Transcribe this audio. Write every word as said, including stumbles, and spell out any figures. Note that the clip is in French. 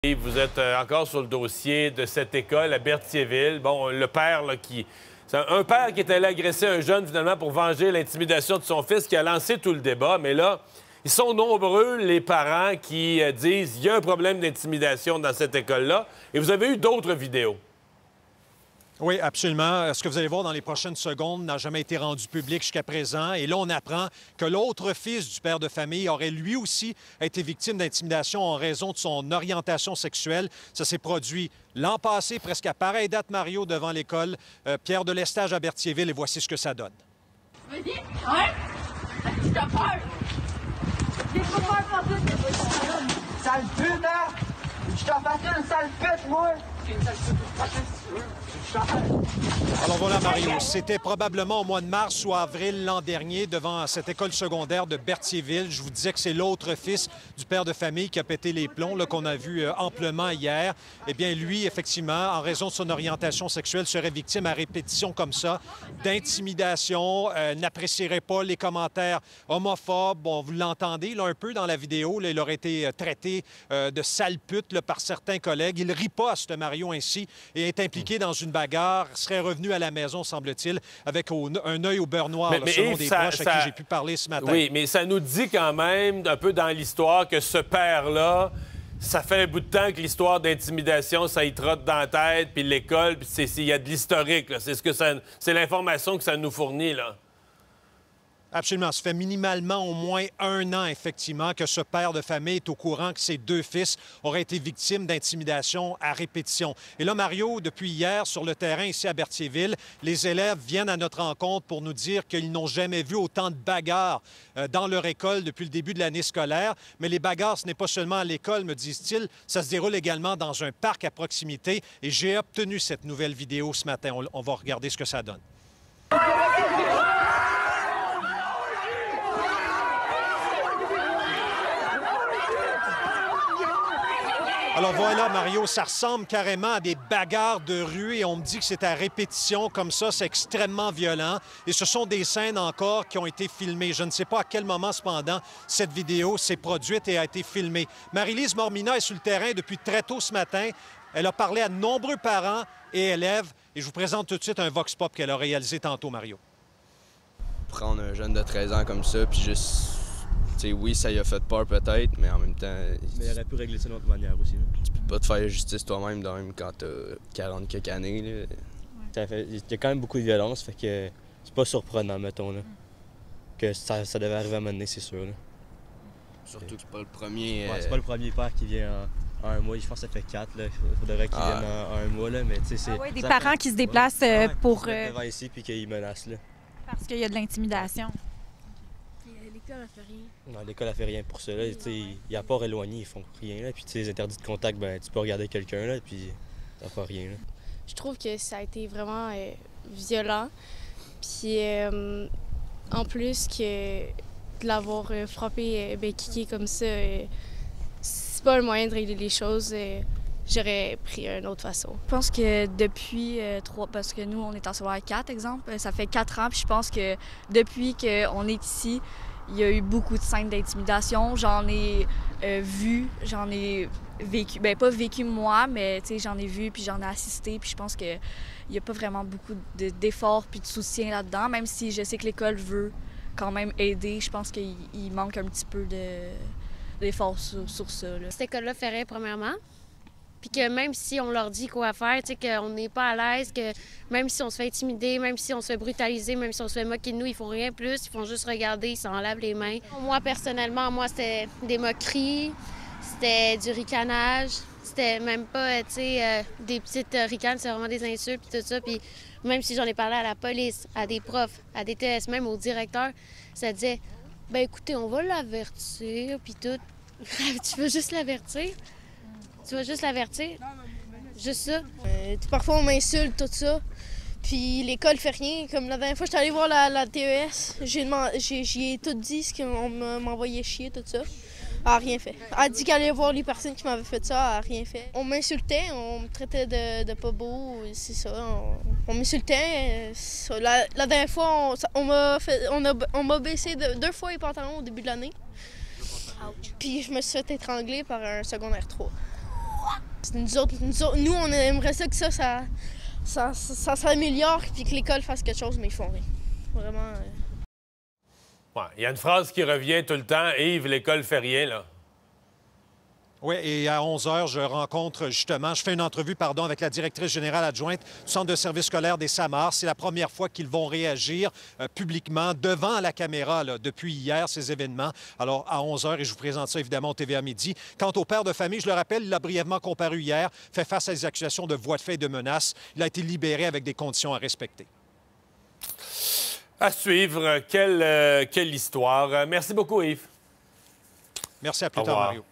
Et vous êtes encore sur le dossier de cette école à Berthierville. Bon, le père là, qui... C'est un père qui est allé agresser un jeune, finalement, pour venger l'intimidation de son fils, qui a lancé tout le débat. Mais là, ils sont nombreux, les parents, qui euh, disent qu'il y a un problème d'intimidation dans cette école-là. Et vous avez eu d'autres vidéos. Oui, absolument. Ce que vous allez voir dans les prochaines secondes n'a jamais été rendu public jusqu'à présent. Et là, on apprend que l'autre fils du père de famille aurait lui aussi été victime d'intimidation en raison de son orientation sexuelle. Ça s'est produit l'an passé, presque à pareille date, Mario, devant l'école euh, Pierre de Lestage à Berthierville. Et voici ce que ça donne. Vas-y, ouais! Tu t'as peur! T'es pas peur pour tout, t'es pas peur! Sale pute, hein? Je t'en fais une sale pute, moi! T'es une sale pute, pas si tu veux! Alors voilà, Mario, c'était probablement au mois de mars ou avril l'an dernier devant cette école secondaire de Berthierville. Je vous disais que c'est l'autre fils du père de famille qui a pété les plombs, là, qu'on a vu euh, amplement hier. Eh bien, lui, effectivement, en raison de son orientation sexuelle, serait victime à répétition comme ça d'intimidation, euh, n'apprécierait pas les commentaires homophobes. Bon, vous l'entendez là un peu dans la vidéo, là, il aurait été euh, traité euh, de sale pute là, par certains collègues. Il rit pas à ce Mario ainsi et est impliqué dans une bagarre, serait revenu à la maison, semble-t-il, avec au, un œil au beurre noir, mais, là, mais selon Yves, des ça, proches ça... à qui j'ai pu parler ce matin. Oui, mais ça nous dit quand même, un peu dans l'histoire, que ce père-là, ça fait un bout de temps que l'histoire d'intimidation, ça y trotte dans la tête, puis l'école, puis il y a de l'historique. C'est ce que ça, c'est l'information que ça nous fournit, là. Absolument. Ça fait minimalement au moins un an, effectivement, que ce père de famille est au courant que ses deux fils auraient été victimes d'intimidation à répétition. Et là, Mario, depuis hier, sur le terrain ici à Berthierville, les élèves viennent à notre rencontre pour nous dire qu'ils n'ont jamais vu autant de bagarres euh, dans leur école depuis le début de l'année scolaire. Mais les bagarres, ce n'est pas seulement à l'école, me disent-ils, ça se déroule également dans un parc à proximité. Et j'ai obtenu cette nouvelle vidéo ce matin. On, on va regarder ce que ça donne. Alors voilà, Mario, ça ressemble carrément à des bagarres de rue et on me dit que c'est à répétition comme ça, c'est extrêmement violent. Et ce sont des scènes encore qui ont été filmées. Je ne sais pas à quel moment, cependant, cette vidéo s'est produite et a été filmée. Marie-Lise Mormina est sur le terrain depuis très tôt ce matin. Elle a parlé à de nombreux parents et élèves. Et je vous présente tout de suite un vox pop qu'elle a réalisé tantôt, Mario. Prendre un jeune de treize ans comme ça, puis juste... T'sais, oui, ça y a fait peur peut-être, mais en même temps... Mais il aurait pu régler ça d'une autre manière aussi. Là. Tu peux pas te faire justice toi-même même quand t'as quarante quelques années. Là. Ça fait... Il y a quand même beaucoup de violence, fait que c'est pas surprenant, mettons, là. Que ça, ça devait arriver à un moment donné, c'est sûr. Là. Surtout que c'est pas le premier... Ouais, euh... c'est pas le premier père qui vient en, en un mois, je pense que ça fait quatre, là. Il faudrait qu'il ah. vienne en, en un mois, là, mais tu sais, c'est... Ah oui, des parents fait... qui se déplacent euh, ouais, pour... Qui euh... devant ici, puis qu'ils menacent, là. Parce qu'il y a de l'intimidation. L'école a fait rien. Non, l'école a fait rien pour ça. Là. Il n'y a pas éloigné, ils font rien. Là. Puis les interdits de contact, ben, tu peux regarder quelqu'un, là, puis t'as pas rien. Là. Je trouve que ça a été vraiment euh, violent. Puis euh, en plus que de l'avoir euh, frappé, euh, ben, kické comme ça, euh, c'est pas le moyen de régler les choses. Euh, J'aurais pris une autre façon. Je pense que depuis euh, trois, parce que nous, on est en secondaire quatre, exemple, ça fait quatre ans, puis je pense que depuis qu'on est ici, il y a eu beaucoup de scènes d'intimidation. J'en ai euh, vu, j'en ai vécu, ben pas vécu moi, mais j'en ai vu, puis j'en ai assisté, puis je pense qu'il n'y a pas vraiment beaucoup d'efforts puis de soutien là-dedans, même si je sais que l'école veut quand même aider, je pense qu'il manque un petit peu d'efforts sur, sur ça. Là. Cette école-là ferait, premièrement. Puis que même si on leur dit quoi faire, tu sais, qu'on n'est pas à l'aise, que même si on se fait intimider, même si on se fait brutaliser, même si on se fait moquer de nous, ils font rien plus, ils font juste regarder, ils s'en lavent les mains. Moi, personnellement, moi, c'était des moqueries, c'était du ricanage, c'était même pas, tu sais, euh, des petites euh, ricanes, c'est vraiment des insultes, puis tout ça. Puis même si j'en ai parlé à la police, à des profs, à des T S, même au directeur, ça disait, ben écoutez, on va l'avertir, puis tout. Tu veux juste l'avertir? Tu vas juste l'avertir? Juste ça? Euh, parfois, on m'insulte, tout ça. Puis l'école fait rien. Comme la dernière fois, j'étais allée voir la, la T E S. J'ai ai tout dit, ce qu'on m'envoyait chier, tout ça. Elle n'a rien fait. Elle a dit qu'elle allait voir les personnes qui m'avaient fait ça. Elle n'a rien fait. On m'insultait, on me traitait de, de pas beau. C'est ça. On, on m'insultait. La, la dernière fois, on m'a on a, on m'a baissé de, deux fois les pantalons au début de l'année. Puis je me suis fait étrangler par un secondaire trois. Nous, autres, nous, autres, nous, on aimerait ça que ça, ça, ça, ça, ça s'améliore puis que l'école fasse quelque chose, mais ils font rien. Vraiment. Euh... Ouais, il y a une phrase qui revient tout le temps. Yves, l'école fait rien, là. Oui, et à onze heures, je rencontre justement, je fais une entrevue, pardon, avec la directrice générale adjointe du Centre de service scolaire des Samars. C'est la première fois qu'ils vont réagir euh, publiquement devant la caméra là, depuis hier, ces événements. Alors, à onze heures, et je vous présente ça évidemment au T V A Midi. Quant au père de famille, je le rappelle, il a brièvement comparu hier, fait face à des accusations de voies de fait et de menaces. Il a été libéré avec des conditions à respecter. À suivre. Quelle, euh, quelle histoire. Merci beaucoup, Yves. Merci, à plus tard, Mario.